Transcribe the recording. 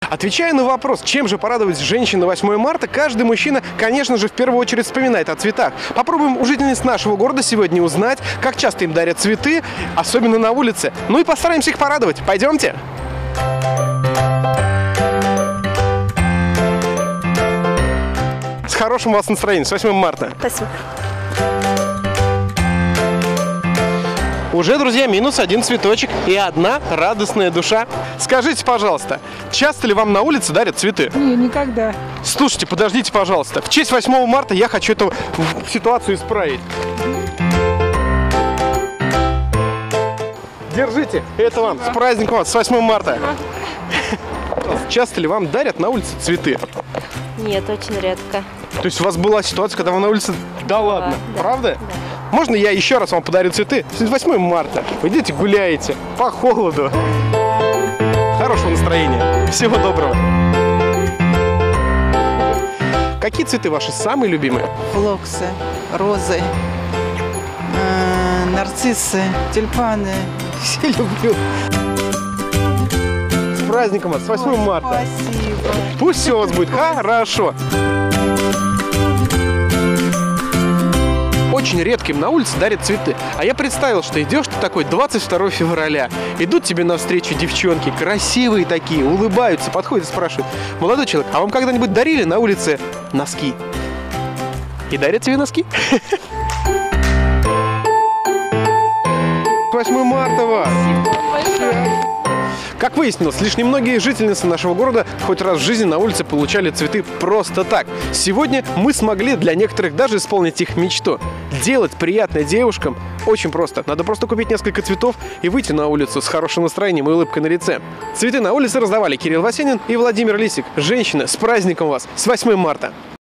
Отвечая на вопрос, чем же порадовать женщин на 8 марта, каждый мужчина, конечно же, в первую очередь вспоминает о цветах. Попробуем у жительниц нашего города сегодня узнать, как часто им дарят цветы, особенно на улице. Ну и постараемся их порадовать. Пойдемте! С хорошим у вас настроением, с 8 марта. Спасибо. Уже, друзья, минус один цветочек и одна радостная душа. Скажите, пожалуйста, часто ли вам на улице дарят цветы? Не, никогда. Слушайте, подождите, пожалуйста. В честь 8 марта я хочу эту ситуацию исправить. Держите, это вам. С праздником вас, с 8 марта. Часто ли вам дарят на улице цветы? Нет, очень редко. То есть у вас была ситуация, когда вы на улице... Да ладно, да. Правда? Да. Можно я еще раз вам подарю цветы? Сегодня 8 марта. Вы идете гуляете по холоду. Хорошего настроения. Всего доброго. Какие цветы ваши самые любимые? Флоксы, розы, нарциссы, тюльпаны. Все люблю. С праздником вас, с 8 марта. Спасибо. Пусть все у вас будет хорошо. Очень редким на улице дарят цветы. А я представил, что идешь ты такой 22 февраля. Идут тебе навстречу девчонки, красивые такие, улыбаются, подходят и спрашивают: молодой человек, а вам когда-нибудь дарили на улице носки? И дарят тебе носки? 8 марта вас! Как выяснилось, лишь немногие жительницы нашего города хоть раз в жизни на улице получали цветы просто так. Сегодня мы смогли для некоторых даже исполнить их мечту. Делать приятное девушкам очень просто. Надо просто купить несколько цветов и выйти на улицу с хорошим настроением и улыбкой на лице. Цветы на улице раздавали Кирилл Васенин и Владимир Лисик. Женщины, с праздником вас! С 8 марта!